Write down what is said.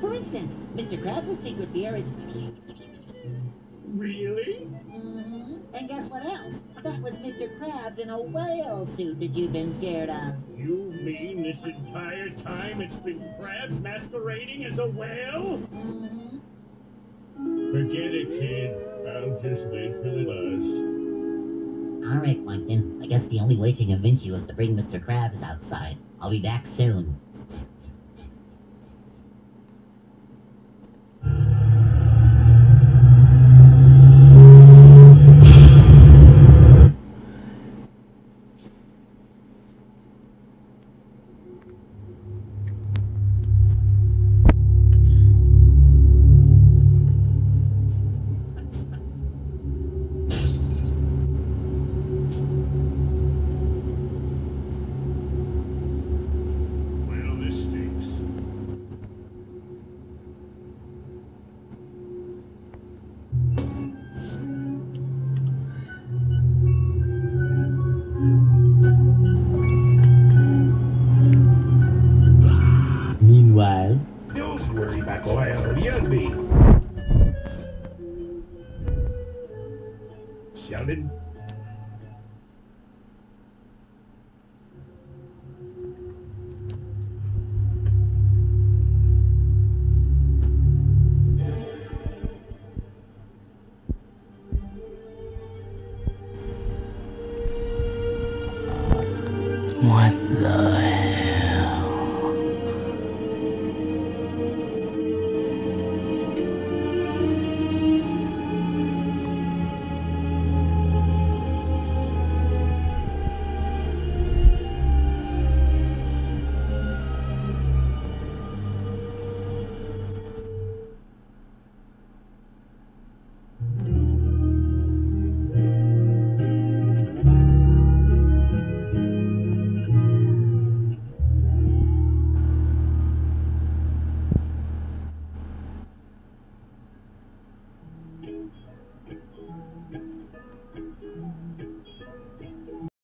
For instance, Mr. Krabs' secret here is... Really? Mm-hmm. And guess what else? That was Mr. Krabs in a whale suit that you've been scared of. You mean this entire time it's been Krabs masquerading as a whale? Mm-hmm. Forget it, kid. I'll just wait for the bus. All right, Plankton. I guess the only way to convince you is to bring Mr. Krabs outside. I'll be back soon. Meanwhile, Don't worry about oil, you'll be. Sheldon,